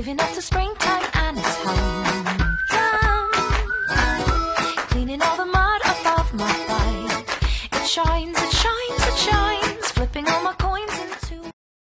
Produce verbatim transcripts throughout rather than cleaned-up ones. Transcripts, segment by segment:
Waving up to springtime and it's home. Drum, cleaning all the mud above my bike. It shines, it shines, it shines, flipping all my coins into...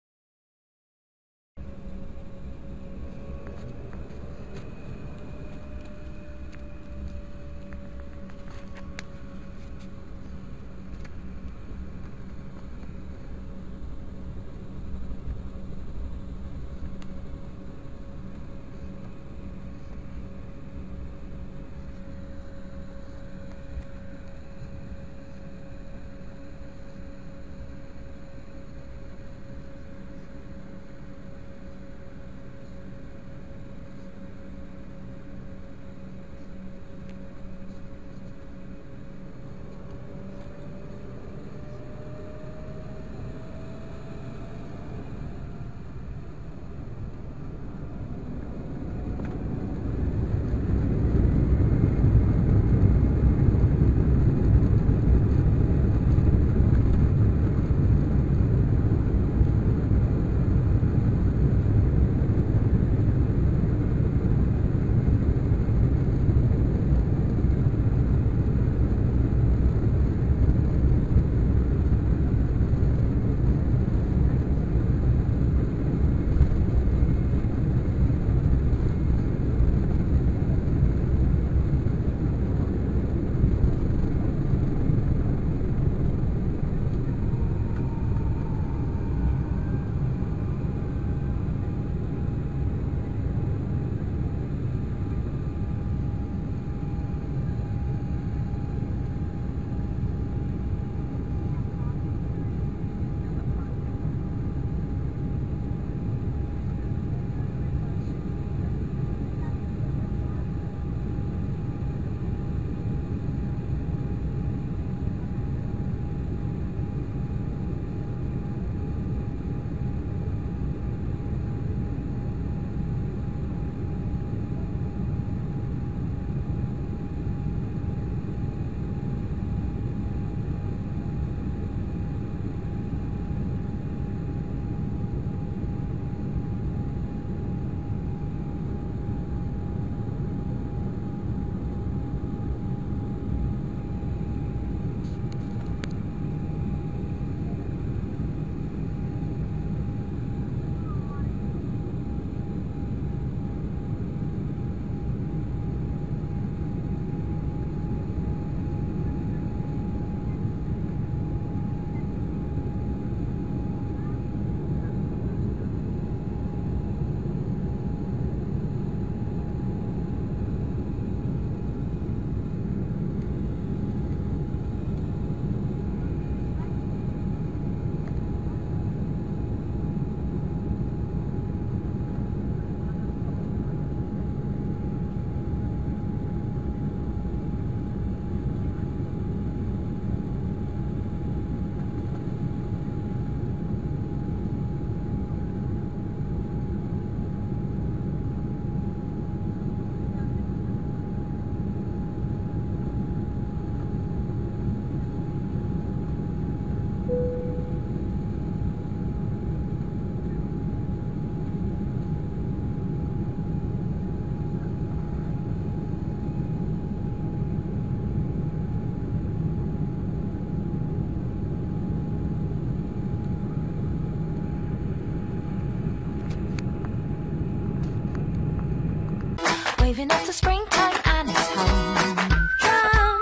Waving up to springtime and it's home. Drum,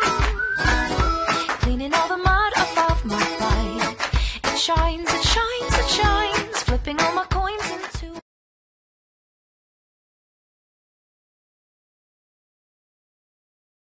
cleaning all the mud above my bike. It shines, it shines, it shines, flipping all my